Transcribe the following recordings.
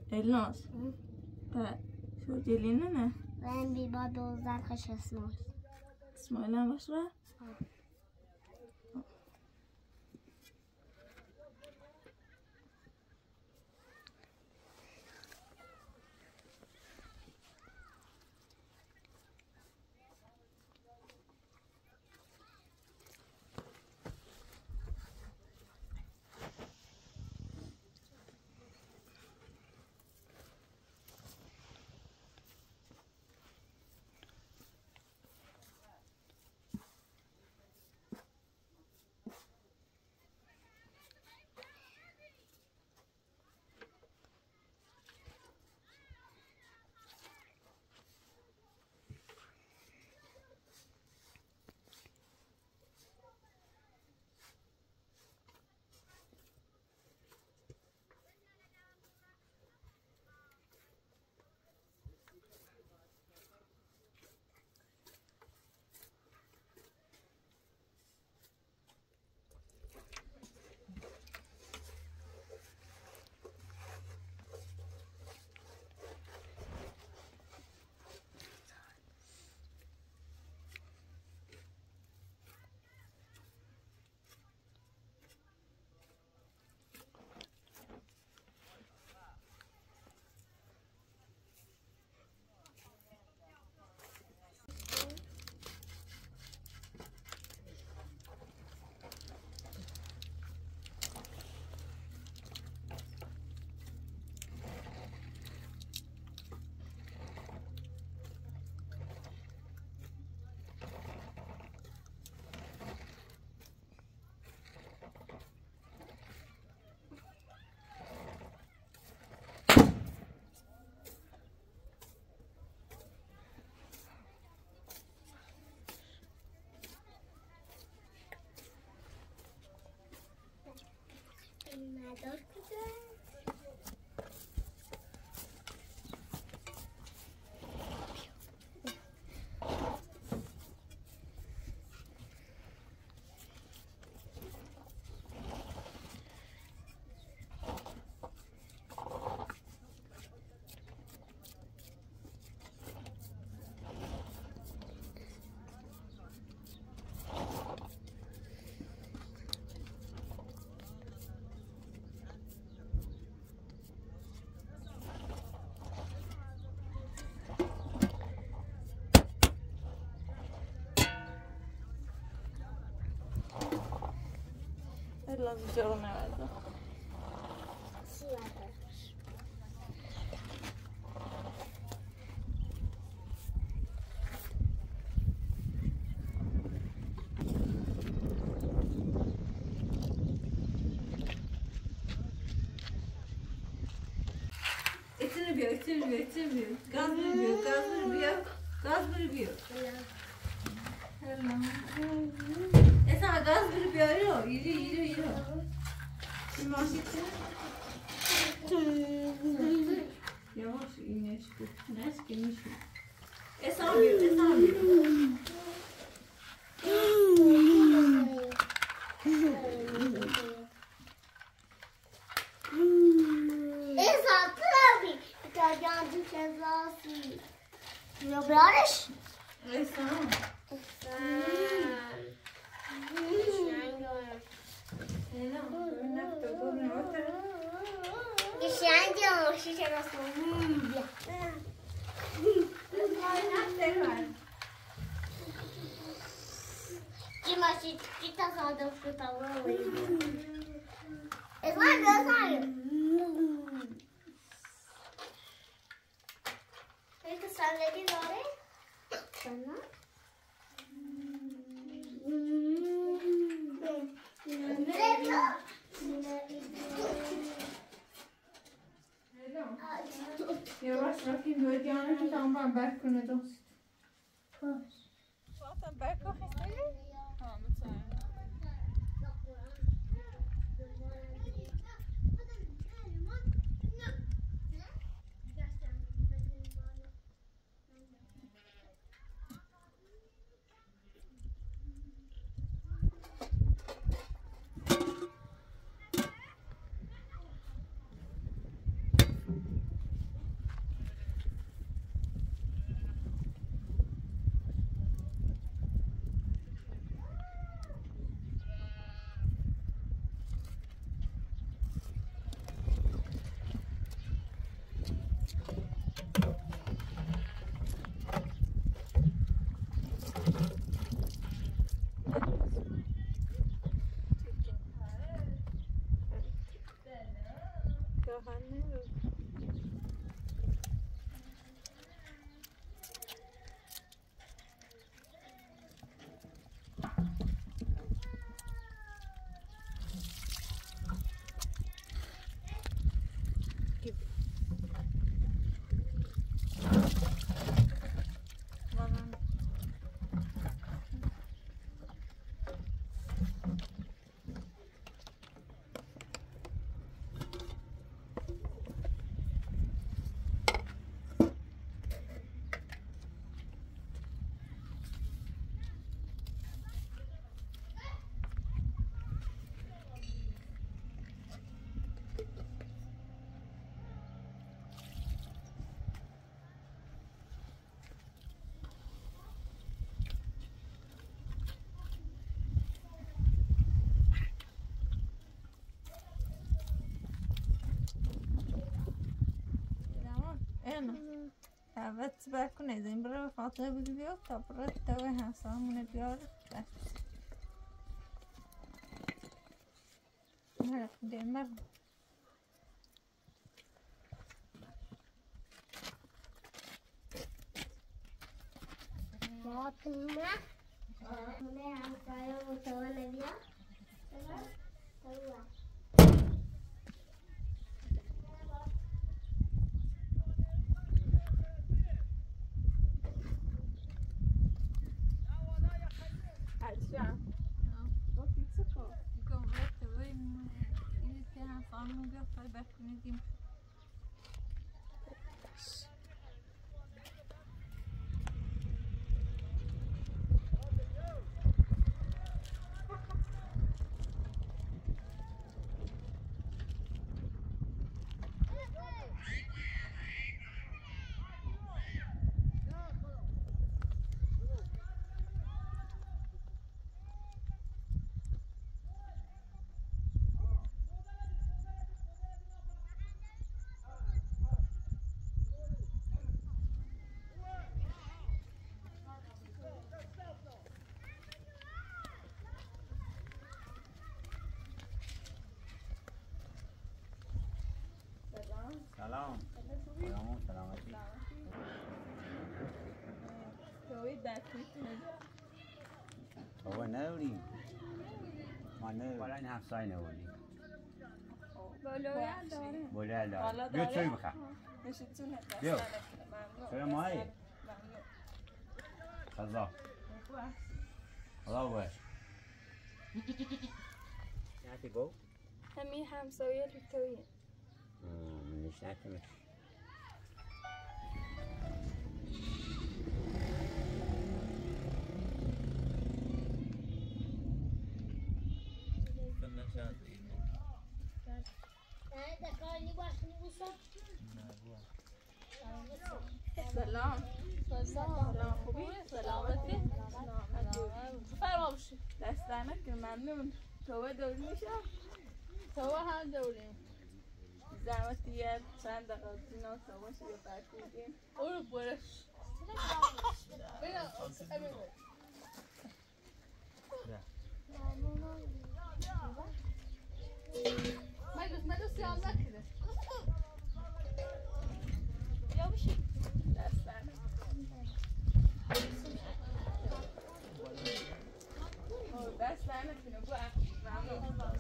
الناس شو ديالين انا وين ببابا وزرخش اسمه اسماعيل بشرة لازم تجربنا هذا اتنبيو gaz veriyor Esa gaz veriyor yürü şimdi başlıksın yavaş iğne çıkıyor ne sıkılmış Esa bir Meu brother? Esa Yavaş bakayım böyle yanına tamam ben kırmadım. Zaten ben kahvesi. Tamam tamam. دعوت بکنه از این برای فاطمه بگی بیا تا برای توی همسامونه بیار بس مرد دیمر فاطمه همه همسایه و تو نبیا بکنیدیم سلام سلامتی توی دستیت بابا نداریم ما نداریم بالا این همسای نداریم بالا داره بیا چوی بخواه بیا چرا مایی خدا خدا باش نتی گو همین همسایه رو تویه منش نتیمش سلام سلام خوبی؟ سلامتی؟ فراموشی دست نکن ممنون تو دور میشم تو هم دوریم زحمت یه چند دقیقه دینا سواشی رو برکردیم او برش مجلس سیام نکره یا بشی دست نکنه بو ممنون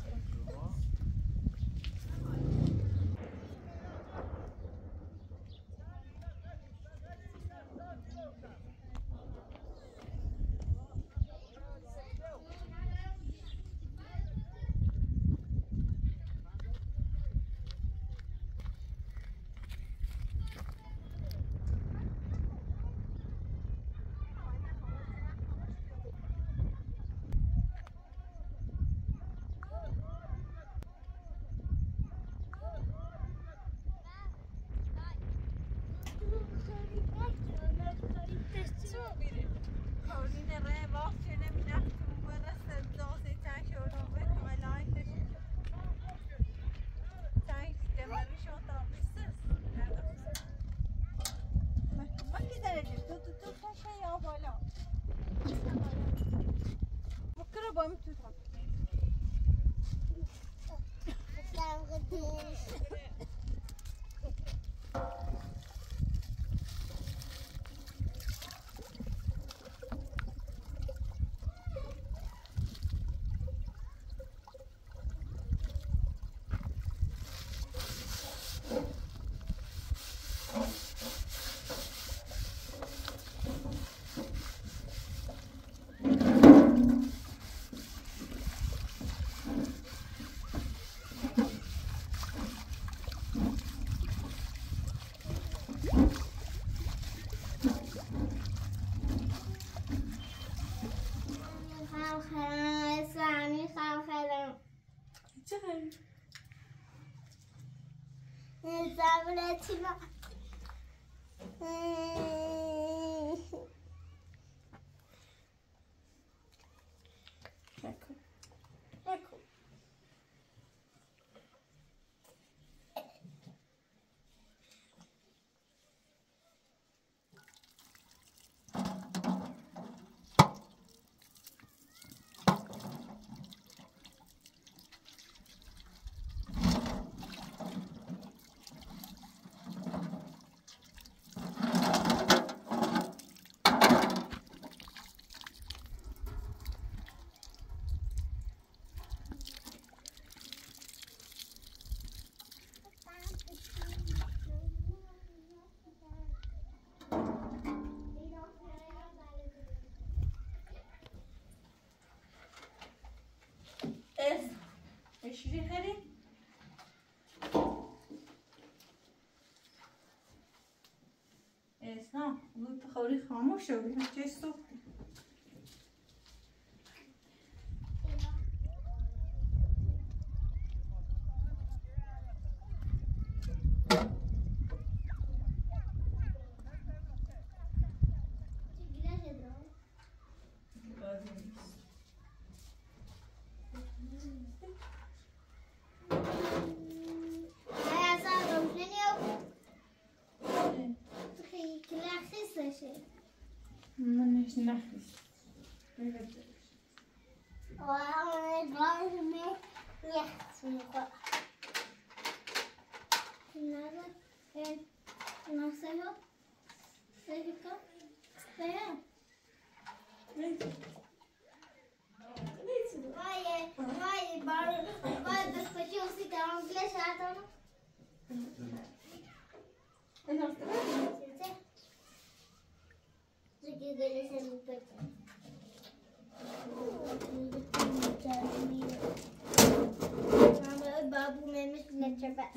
شیری خیلی اسلام بود خوری خاموش شد چه صبح منش نخیست بابو مش للشباب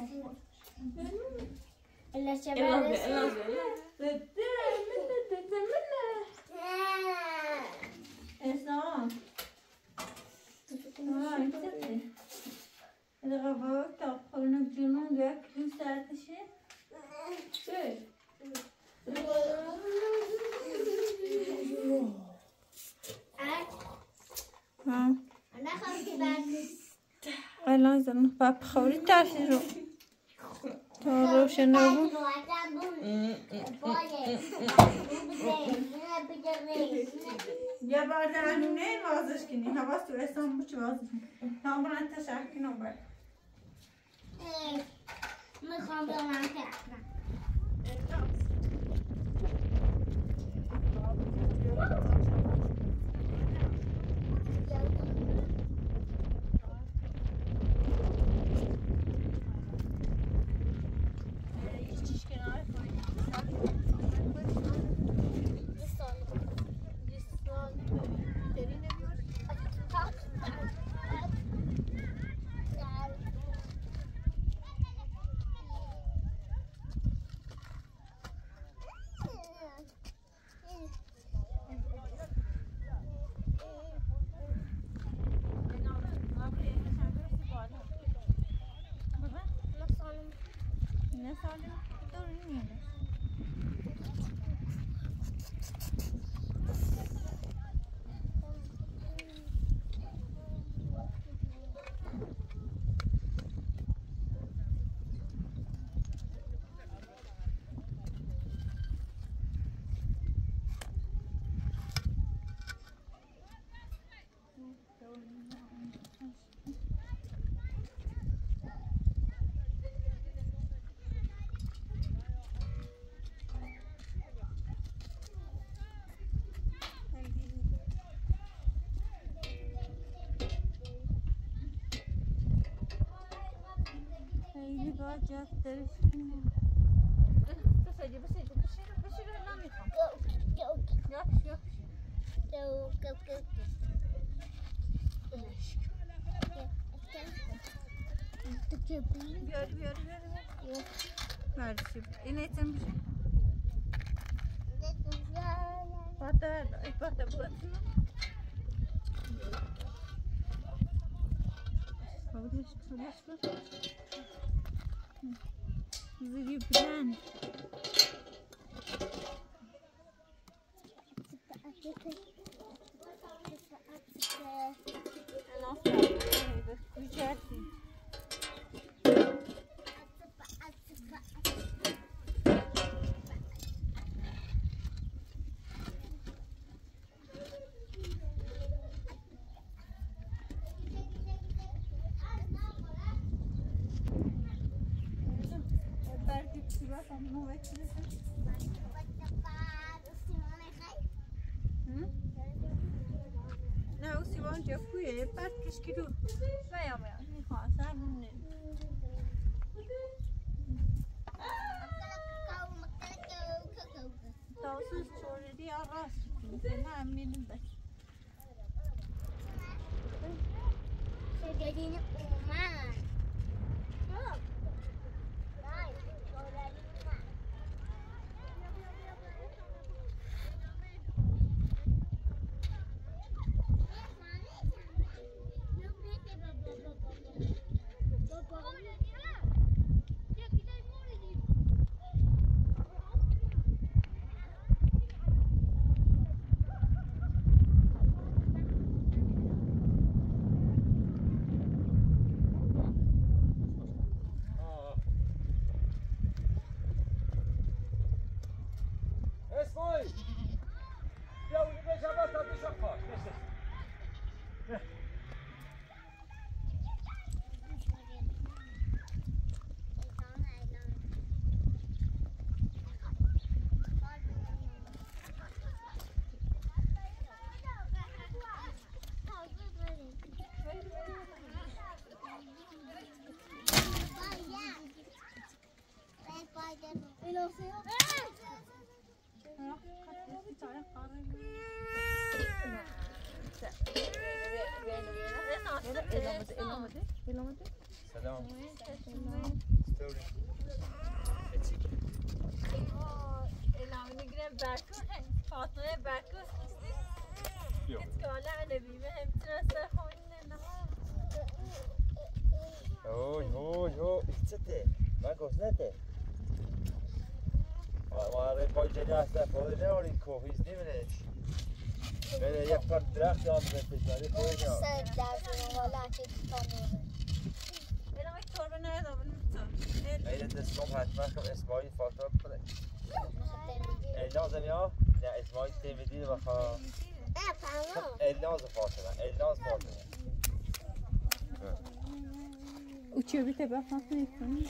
اسلام إذا غبرت تأخرنا بجنون ذاك كم ساعة شيء؟ شيء أنا خلصت بعد لازم باب خوري تعشرو روشن نبو يا بعد عنونين وازش كني هواس تو اسم بچ وازش تمام انت شاكي نوبر میخوام به من کردم جات درش بسيدي لا ميخام بيار ماشي إني تمشي فاتا بوتنا خلاص زیری بلند نه او سیوان جفویه بعد کشکی رو میا میخواه سر مونه تاوسوز چوردی آراس نه امینم بس شجرين أمان سلام الان نگرم برکو فاطمه برکو کت کالا نبیمه هم ترسه خونه نه اوه چته من گفتنته واره پای جده استفاده نوارین کوهیز نیمنش بله یک پر درخت هم به پشماری پوی نام الان یک طور ندارم ایره دستم حتما کم اسماعیل فاطمه بکنه الناز یا؟ نه اسماعیل تیمیدی بخواه الناز فاطمه او چیو بیته با فاطمه کنی؟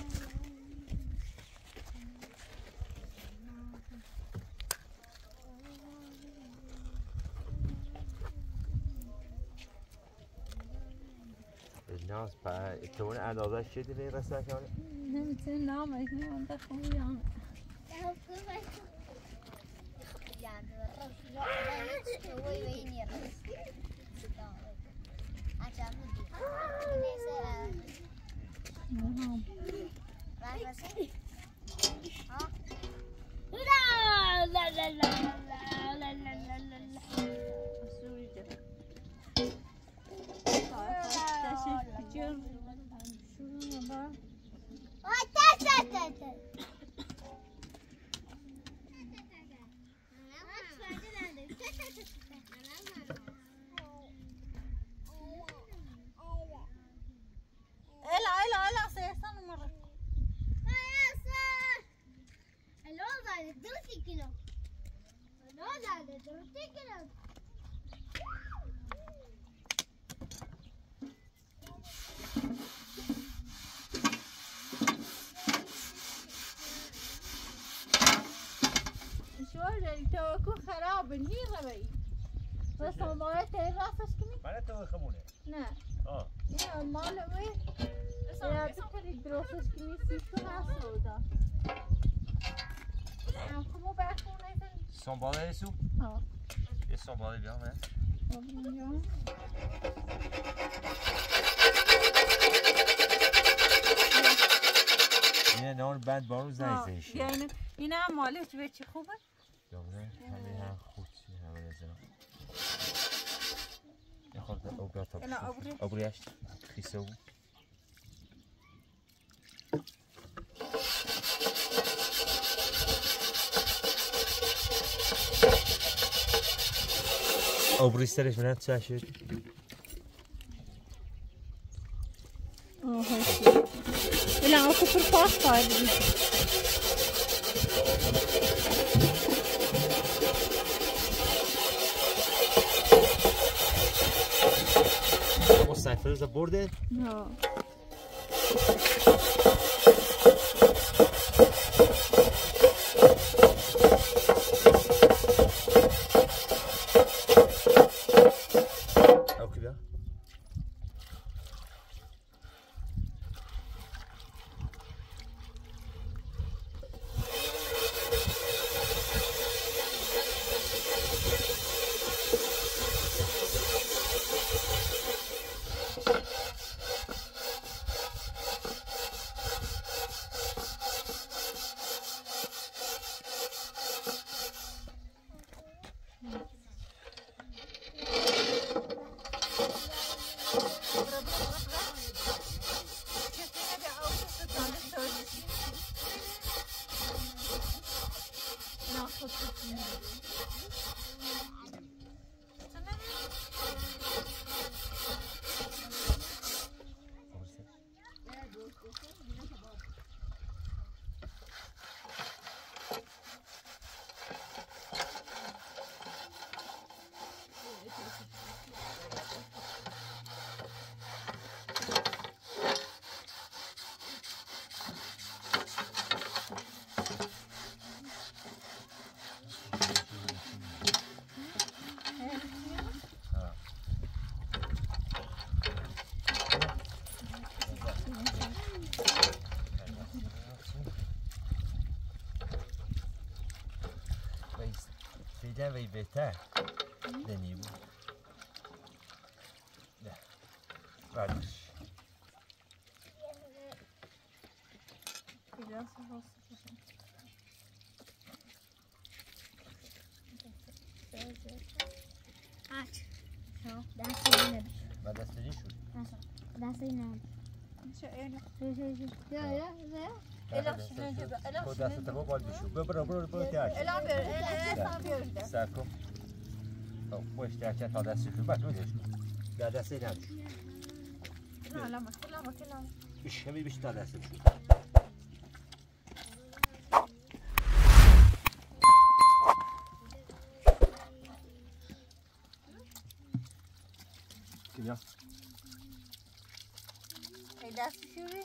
الناز با تون اندازه شدی به رسه کنه؟ نمیتونه نامه کنم بخوام یام خراب نیره بی بس ماله تیر راستش کنی؟ من تو خمونه نه آه نه ماله بی یا بکنی درستش کنی سیشون هست رو دا خمو برخونه سنباله ایسو؟ ها یه سنباله بیام اینه نان بند بارو زنیزنشی اینه هم ماله تو به چی خوبه؟ دوباره همه هم خودشی همه نزنم یه خورده اوبر تا بشون اوبریشت خیسه بود آبریسترش منم چه شد؟ هاشي لا اكو في الفاخ هذه وصل الفلوس برده؟ ها او كده وی بهتر دنی بود نه بردش بعد دست بدی شد دست اینم خود دست تبا باید بشو برو ترش سر کن خوش ترچه تا دستی شد بس بودش در دستی نبش بیش همی بیش تا دستی شد کیا دست شوری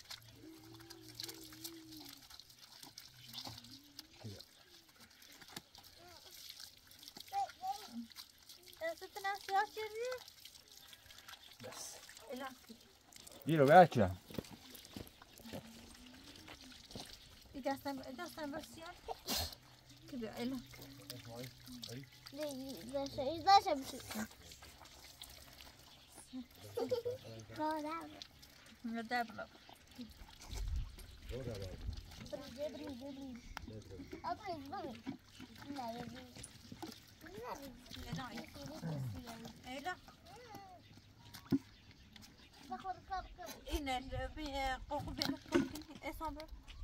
بس بیرو بچه دستم بسیار که بیا الان داشته بشید دبلا این قوقو بینه اسم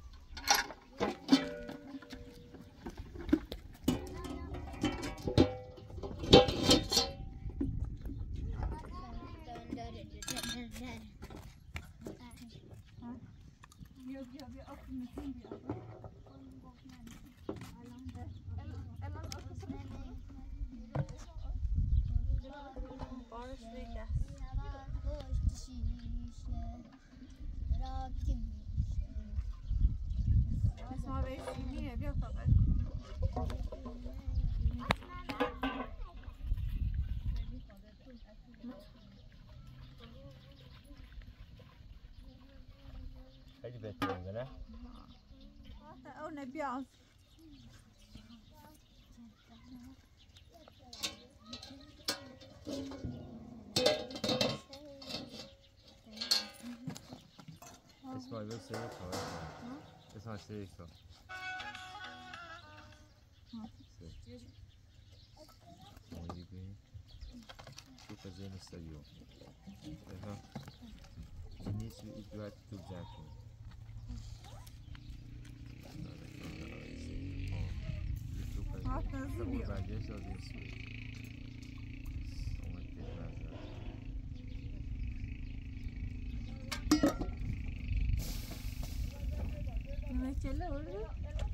خیلی بهتره نه؟ اون بیاز اسماعیل به سری کار اسماعیل سری کار شوف زين السيوم الناس يدوات تبزعكم عطنا زين بعدين شو Mesela orada.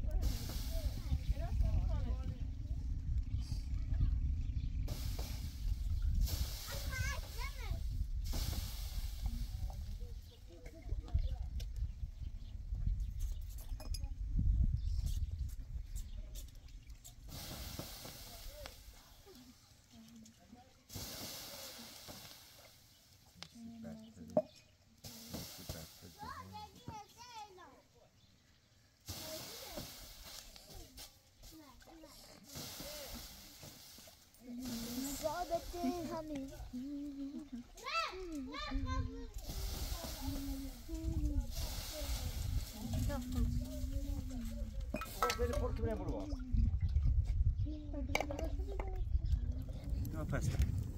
Böyle portu bile vurma. Ne yaparsın?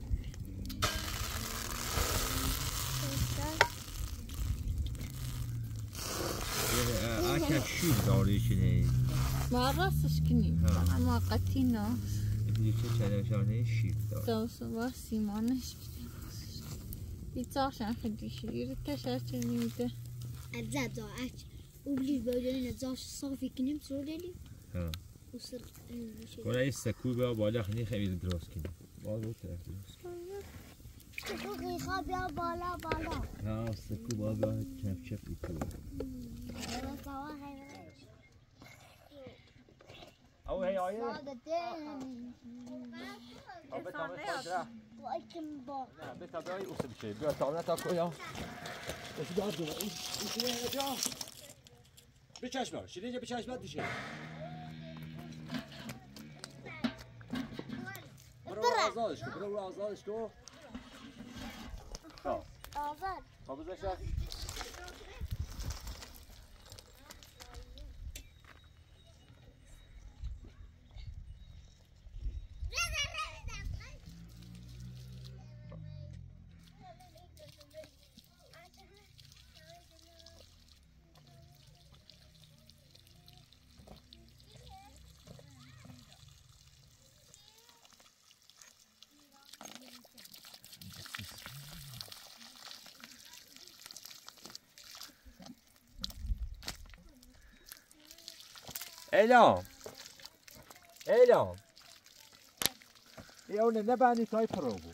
Akşam şu doğru içine. Varası şkini. Ama katina. Bir çeşit şahane şif doğru. Tavsa var simanış. Bir çarşan خديش يرتشات نيده. أجزاء ضاعت وبلي بقولنا زاش صافي كنيم سولي. ها. وصر ولا يستكوي بقى بالا خليني خميس دراس كده. والله تعرف. تقولي خابيا بالا بالا. ها استكوي بقى كيف كيف يكون. أو هي عيال. أو بتعمل فجرة. وأكم با. لا بتعمل أوسم شيء. بتعمل تاكل يا. بس قاعد إيش يا جا. بچشم. شیرینی بچشم دیشه. برو آزادش کو. برو آزادش کو. خب. آزاد. خبزش. اعلام اعلام یا اون نبانی تای پروبو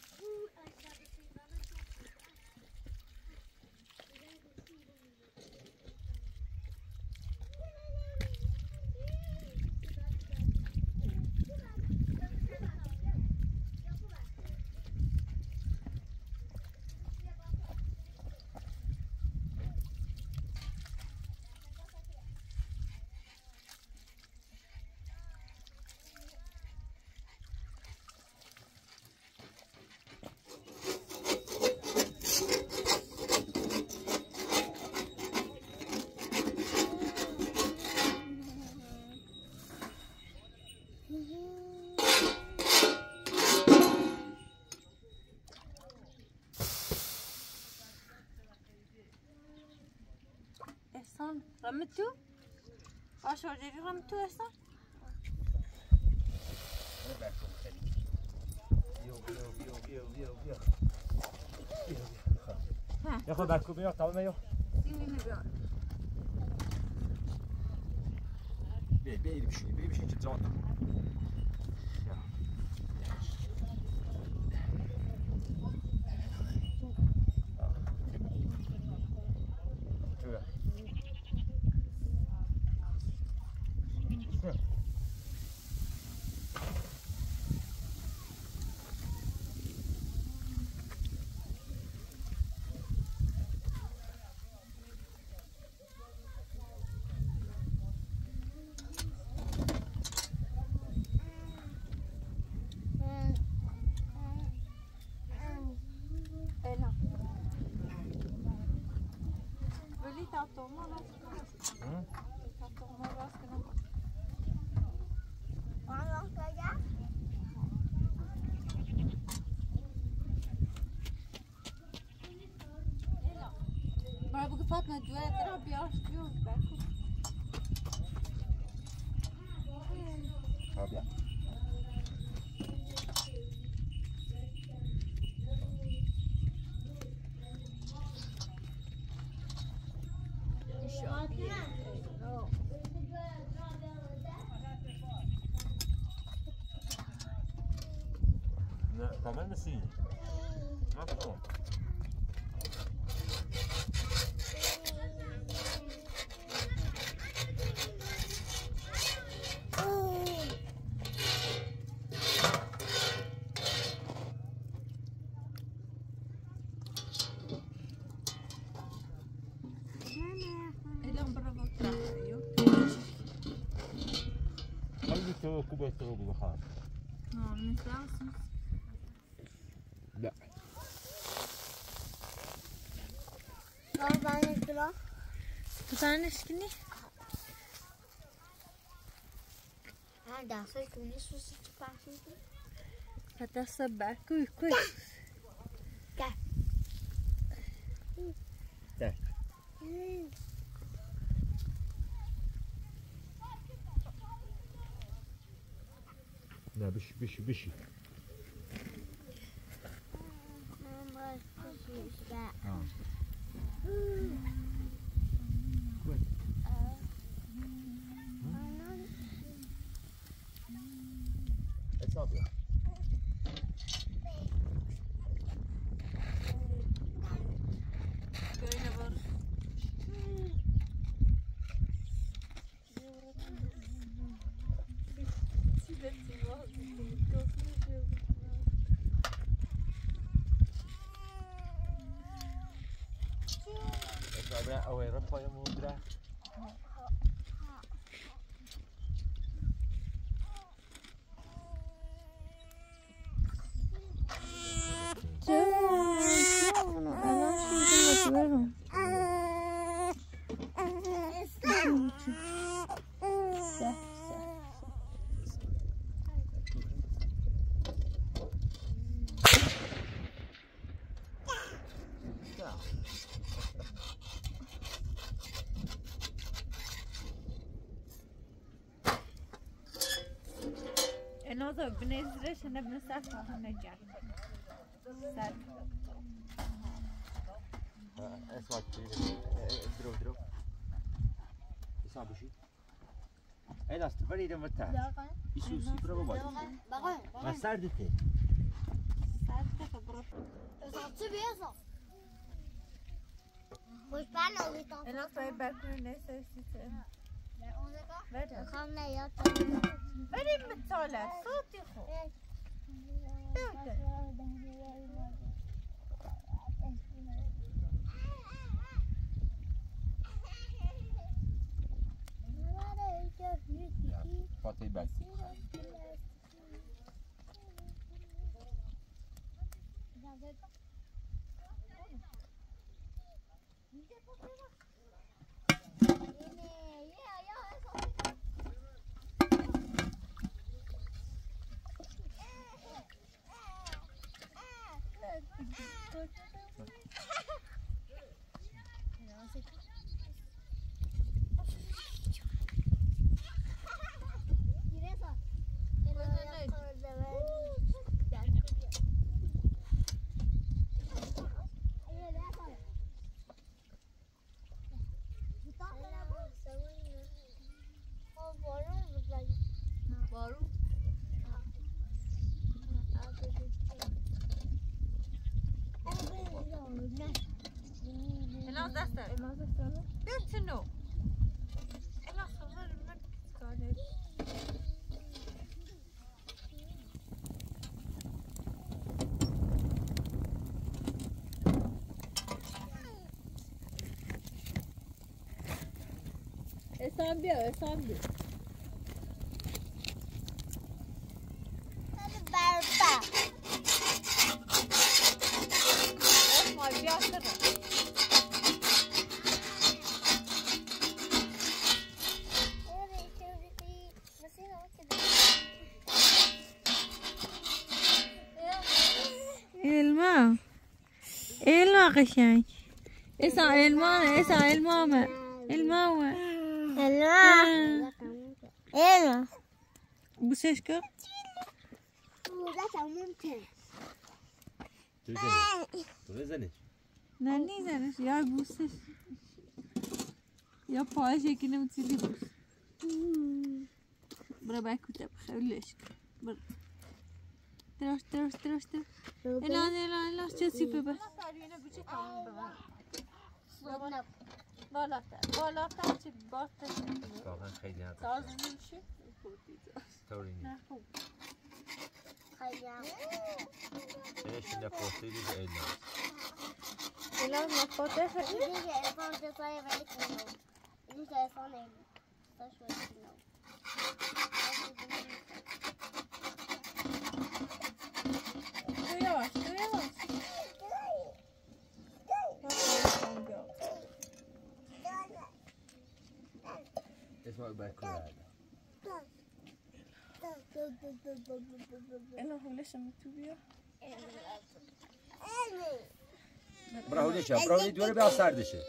احسان رمتو؟ آشار جدی رمتو احسان؟ يا خذ بالكم بيو تعالوا بيو بيلي بشي تجاوب برای بگه فاطمه دوه درا بیارش بیار برکن بیا لا كمان مسيح مفهوم تو كوبا تو بخار لا Tutarnışkini. Hadi söyle susu çıkarsın. Hatta sabah kuy. Gel. Gel. لا بشي اصابع أو يرفع يمودرا نوضع بنزرش أنا بنسافر هنرجع سافر اسمع درو يصاب شيء اين استفري ده متى يسوي سيبرا بابا ما سردته Saçı beyaz. Boş ben olayım. أنا طيب باكل ناس Ben kan ne ya? بريم متطالع صوتي خو فاطمة بس بنتنو أنا صغير ما كانت Esambia. اسمع بياسر elma قشنگ اسا المامه Elma. بوسش کن ممكن. تو بزنش نه نیزنش یا بوسش یا پاهاش یکی نمیتونی بوس برو بکوته خیلیش برو تراش الان چه سیپه بس بالاتر چه باستش واقعا خیلی نداره ساز نمیشه طوری نیست نه خوب اینش نفاته دیگه اینا الان نفاته دیگه ارفان جسای ولی کنم این تلفن نمی تاش ولی کنم تو یواش اسمع بکره الان حولش هم تو بیا برای چه؟ برای دوره بیا سردشه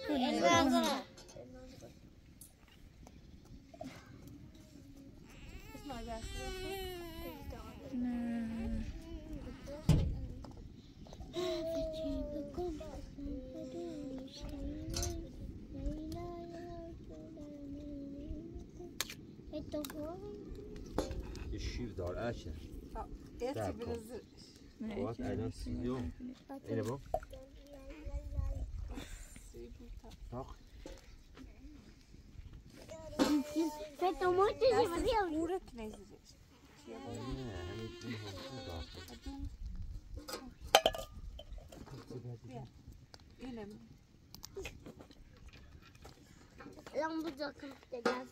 یه شیف دار اشه Esse Brasil. What? I don't see you. Ele bom? Toch? Feito um monte de Brasil. Pura que nem existe. Lan bu takım da gaz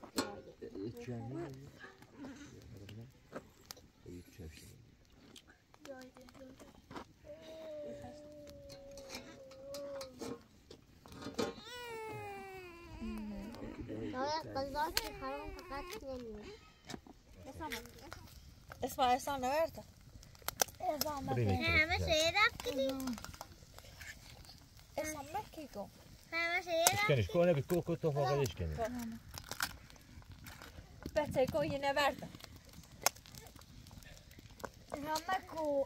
اسمع نورده همه شعر رفتیم اسمع مکیگو همه شعر اشکنش کنه بی کوکو تو فاقدش کنه بچه کن یه نورده همه کو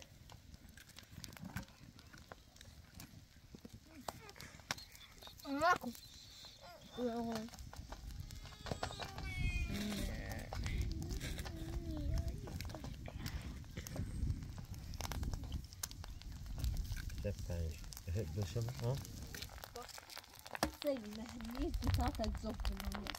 دفترش بشم ها خیلی مهمیه دو ساعت از ظهر کنم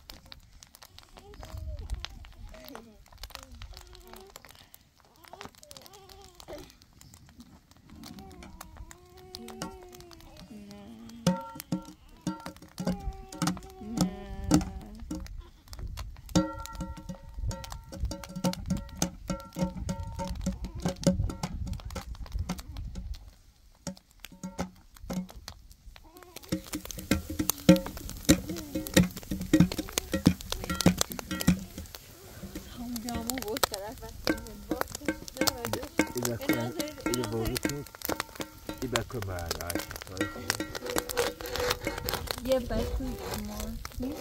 یه بچه مارکی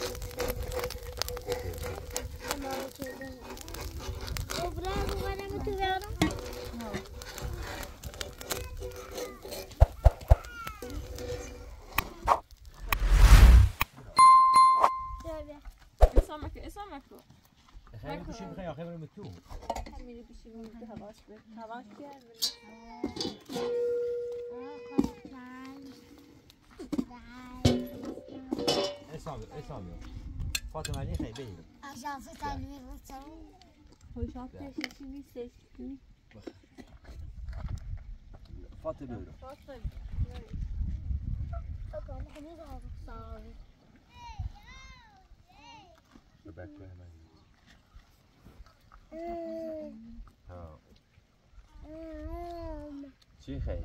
اسمك خیلی خوشی میخوای آخه بریم تو میری بیشی تو هواش بیار اسامی فاطمه علی خیلی بریم اجازه تنویر بسرون خوش آتشی نیستش فاطمه بریم ببکه همه ها چی خیلی؟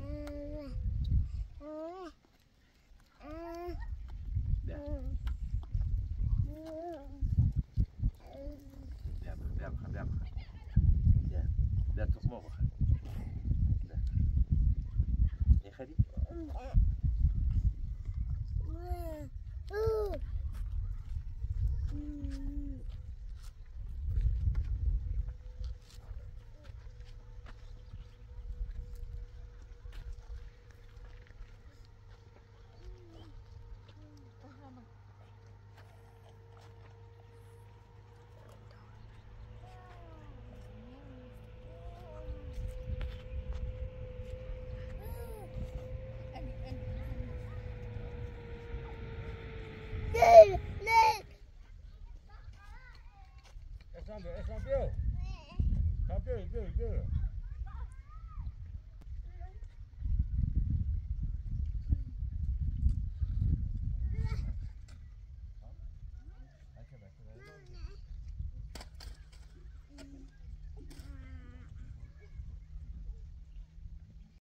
لا تقمر لا يا خالي اسلام بیا. تا بیا.